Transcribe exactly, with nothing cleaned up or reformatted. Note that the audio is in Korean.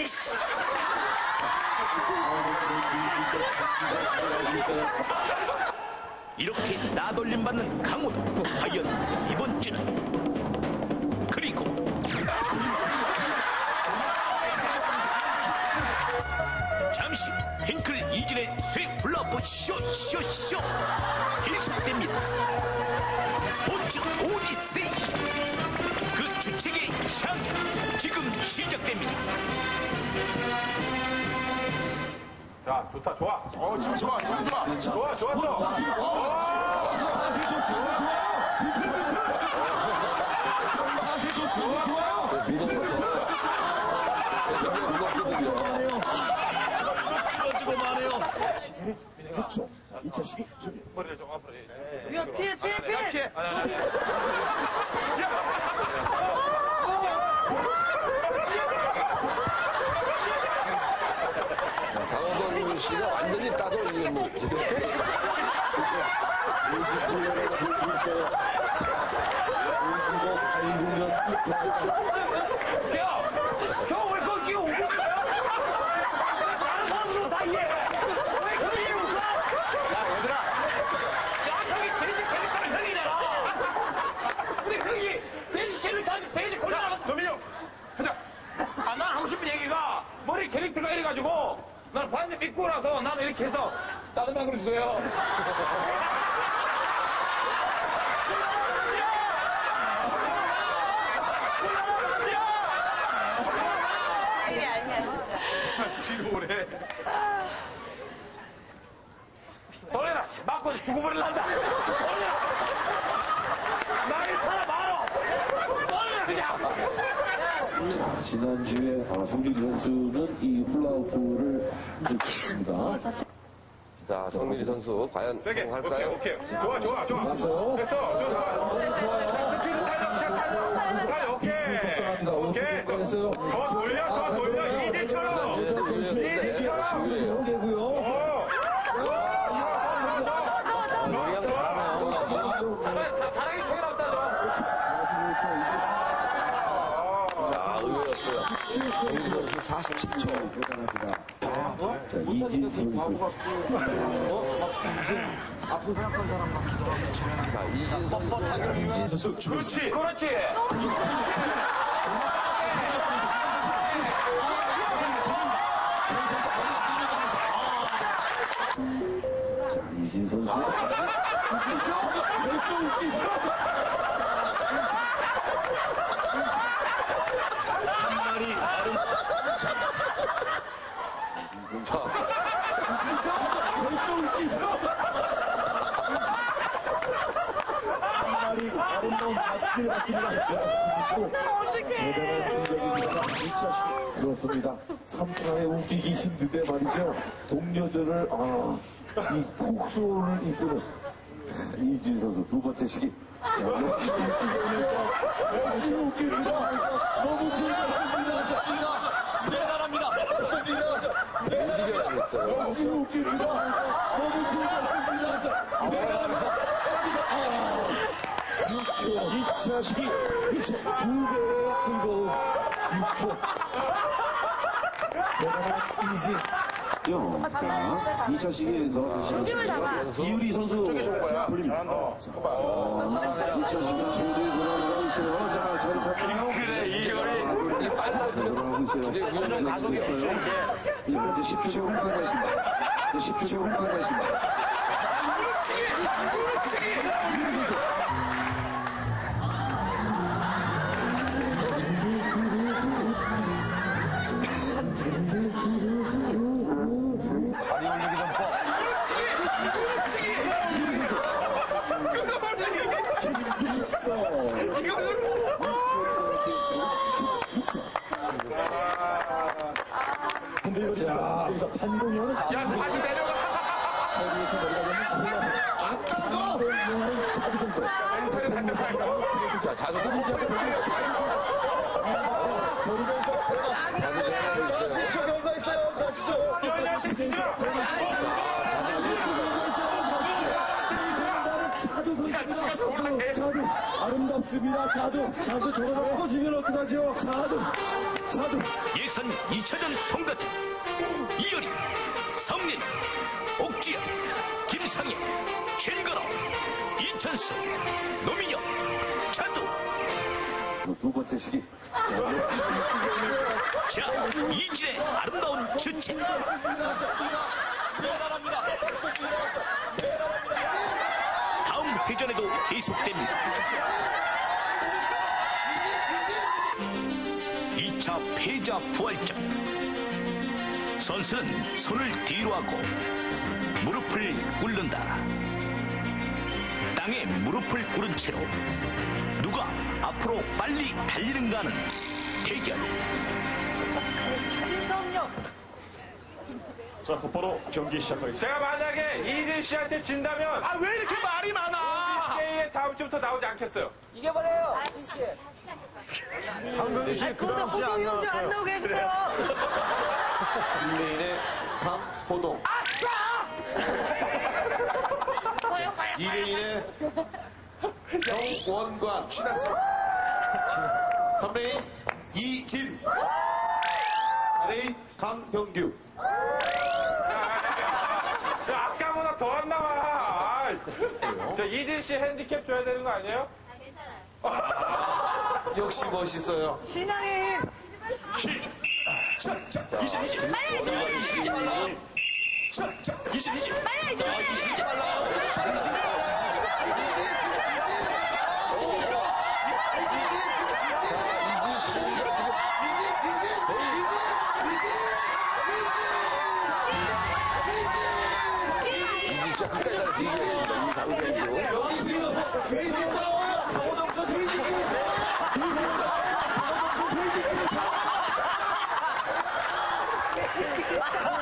피니쉬! 이렇게 나돌림 받는 강호도 과연 이번 주는 그리고 잠시 핑클 이진의 쇠 블라보 쇼쇼쇼 계속됩니다. 스포츠 오디세이 그 주책의 향 지금 시작됩니다. 자, 좋다, 좋아. 어, 지금 좋아, 지금 좋아. 좋아, 좋았어. 자세 좋 좋아, 좋아. 비틀, 비틀. 자세 좋 좋아, 좋아. 무겁거든요. 찌그러지고 마네요. 그렇죠. 자, 이 차 시기 준비. 머리를 좀 앞으로. 야, 피해, 피해, 피해. 피해. 강호동 씨가 완전히 따돌리는 모습. 오십구 년에 불기세 오십오, 팔십구 년 야! 형 왜 거기 오고 있어요? 다른 사람들은 다 이해해. 왜 형이 웃어? 야, 얘들아. 자, 형이 돼지 캐릭터는 형이잖아. 근데 형이 돼지 캐릭터, 돼지 콜라가. 노민이 형, 하자. 아, 난 하고 싶은 얘기가 머리 캐릭터가 이래가지고 나는 반지 믿고 나서 나는 이렇게 해서 짜장면 그릇 주세요. 아니야, 아니야. 지금 오래. 돌려라, 맞고 죽어버릴란다. 돌려라. 나의 사람 알아. 돌려라, 그냥. 자, 지난주에 아, 성민기 선수는 이 훌라후프를 들켰습니다. 자, 성민이 선수 과연 세게. 성공할까요? 오케이, 오케이. 좋아, 좋아, 좋아. 됐어요? 됐어. 좋아. 좋아요. 지금 달려, 자, 달려. 오케이. 오케이. 됐어요. 더 돌려, 더 돌려. 이제처럼. 이제처럼. 연계고요. 어. 그냥 잘하네요. 사랑이 최근 없다죠. 사십오 초 자, 의외였어요. 성민이 선수 사십칠 초. 대단합니다. 자, 이진 선수. 자, 이진 선수. 이진 선수. 그렇지. 그렇지. 자, 이진 선수. 웃기죠? 벌써 웃기죠? 한 마리 나름. 자, 웃기죠? 벌써 웃기죠? 한 마리 아름다운 낯을 봤습니다. 대단한 실력입니다. 진짜 그렇습니다. 삼 초 안에 웃기기 힘든데 말이죠. 동료들을 아, 이 폭소를 이끄는 이진 선수 두 번째 시기. 자, 역시 웃기게 역시 웃깁니다. 너무 즐겁습니다. 대단합니다. 이겨야 됐어요. 역시 웃깁니다. 너무 즐겁습니다. 대단합니다. 육 초, 이 차 시기, 육 초, 두 배의 즐거움, 육 초. 대단한 이진. 자, 이 차 시기에서 이유리 선수 불립니다. 이 차 시기 최대 돌아가고 있어요. 자, 잘 잡나요? 그래, 이효리. 이 빨라져. 돌아가고 있어요. 이제 우리는 가속이 없죠. 이제 현재 십 초 채 홈카가 있습니다. 이제 십 초 채 홈카가 있습니다. 다리 올리기 전법. 자, 판동형은 야, 바지 내려가. 거기에서 내려가면 아까가 판동형은 차비 선수. 왼손에 반대파이다. 자, 자주 소리면서 사십 초 경과 있어요. 사십 초. 차도 선수입니다. 차도 아름답습니다. 없습니다. 샤드. 샤드 저러다 꺼주면 어떡하죠? 샤드. 샤드. 예선 이 차전 통과자 이효리, 성린, 옥주연, 김상현, 최가람, 이천수, 노민혁, 차두. 두 번째 시기. 자, 이진의 아름다운 주체. 다음 회전에도 계속됩니다. 이 차 패자 부활전. 선수는 손을 뒤로 하고 무릎을 꿇는다. 땅에 무릎을 꿇은 채로 누가 앞으로 빨리 달리는가 하는 대결. 자, 곧바로 경기 시작하겠습니다. 제가 만약에 이진 씨한테 진다면 아, 왜 이렇게 말이 많아? 게임에 다음 주부터 나오지 않겠어요. 이겨버려요. 한강희 씨, 그 다음 시안 보통이 안 나왔어요. 나오게 해주세요. 일 레인의 강호동. 이 레인의 정원관. 삼 레인 이진. 사 레인 강형규. 야, 아까보다 더 안 나와. 아이, 저 이진 씨 핸디캡 줘야 되는 거 아니에요? 역시 멋있어요. 신앙의 자, 자, 이진, 이진. 빨리 자, 이진 말라. 자, 자, 이진, 이진. 빨리 자, 이진 말라. 이진 말라. 이진 씨가 끝까지 가서 얘기했습니다. 이 강경도. 여기 지금 괜히 싸워요. 강호동 선수 괜히 싸워요.